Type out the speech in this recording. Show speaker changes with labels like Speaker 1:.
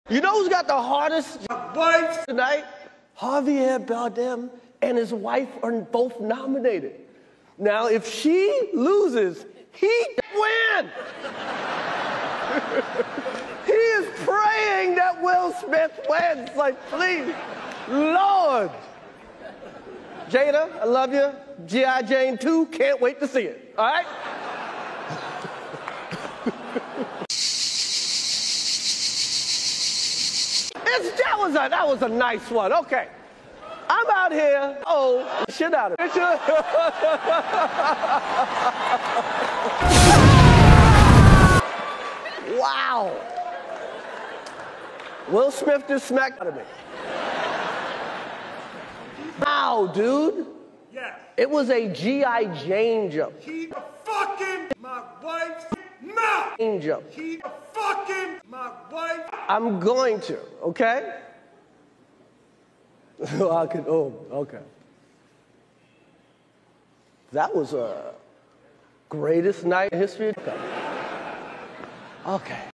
Speaker 1: You know who's got the hardest wife tonight? Javier Bardem and his wife are both nominated. Now, if she loses, he wins. He is praying that Will Smith wins. Like, please, Lord. Jada, I love you. G.I. Jane 2, can't wait to see it. All right? That was a nice one. Okay. I'm out here. Oh, shit out of it. Wow. Will Smith just smacked out of me. Wow, dude.
Speaker 2: Yes.
Speaker 1: It was a G.I. Jane jump.
Speaker 2: Keep fucking my wife's mouth.
Speaker 1: Jane jump.
Speaker 2: Keep fucking my wife.
Speaker 1: I'm going to, okay? Okay. That was a greatest night in history. Okay.